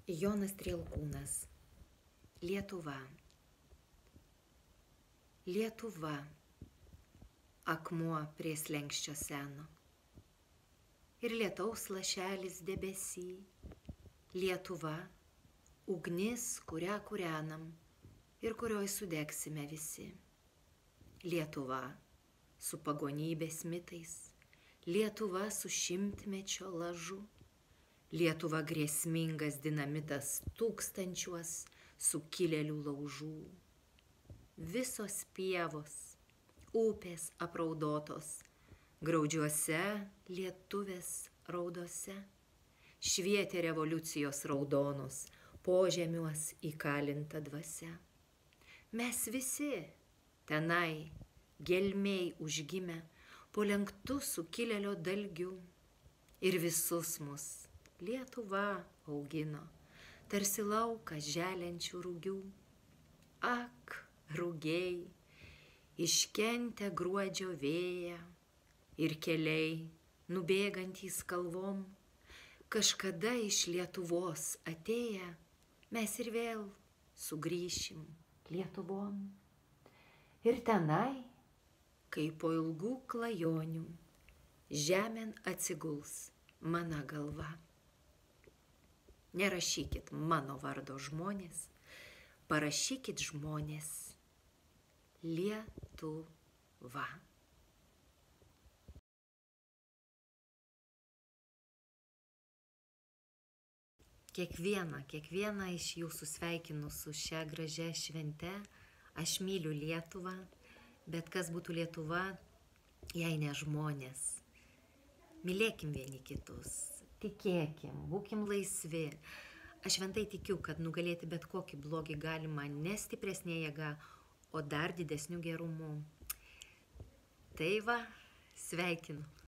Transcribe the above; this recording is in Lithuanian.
Jonas Trielkūnas. Lietuva. Lietuva. Akmuo prie slenksčio seno. Ir lietaus lašelis debesy. Lietuva. Ugnis, kurią kūrenam ir kurioj sudegsime visi. Lietuva. Su pagonybės mitais. Lietuva su šimtmečio lažu. Lietuva grėsmingas dinamitas tūkstančiuos sukilėlių laužų. Visos pievos, upės apraudotos, graudžiuose lietuvės raudose, švietė revoliucijos raudonos, požemiuos įkalinta dvasia. Mes visi tenai gelmėj užgimę, po lenktu sukilėlio dalgiu, ir visus mus Lietuva augino, tarsi laukas želiančių rūgių. Ak, rūgiai, iškentę gruodžio vėją ir keliai nubėgantys kalvom, kažkada iš Lietuvos atėję mes ir vėl sugrįšim Lietuvon. Ir tenai, kai po ilgų klajonių, žemėn atsiguls mano galva. Nerašykit mano vardo žmonės, parašykit žmonės Lietuva. Kiekvieną iš jūsų sveikinu su šia gražia švente. Aš myliu Lietuvą, bet kas būtų Lietuva, jei ne žmonės. Mylėkim vieni kitus, tikėkim, būkim laisvi. Aš šventai tikiu, kad nugalėti bet kokį blogį galima ne stipresnė jėga, o dar didesniu gerumu. Tai va, sveikinu.